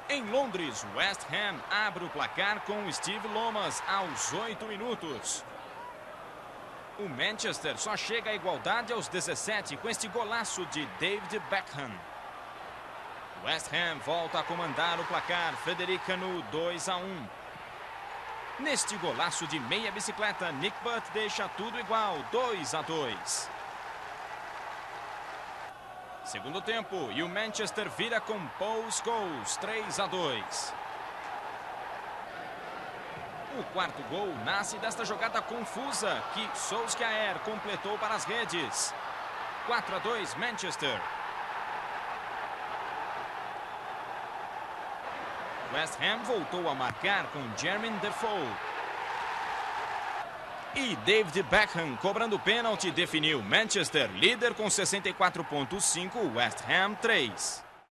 Em Londres, West Ham abre o placar com Steve Lomas aos 8 minutos. O Manchester só chega à igualdade aos 17 com este golaço de David Beckham. West Ham volta a comandar o placar, Frederic Canu 2-1. Neste golaço de meia bicicleta, Nick Butt deixa tudo igual, 2-2. Segundo tempo, e o Manchester vira com Paul Scholes, 3-2. O quarto gol nasce desta jogada confusa que Solskjaer completou para as redes. 4-2 Manchester. West Ham voltou a marcar com Jermaine Defoe. E David Beckham, cobrando pênalti, definiu. Manchester líder com 64,5, West Ham 3.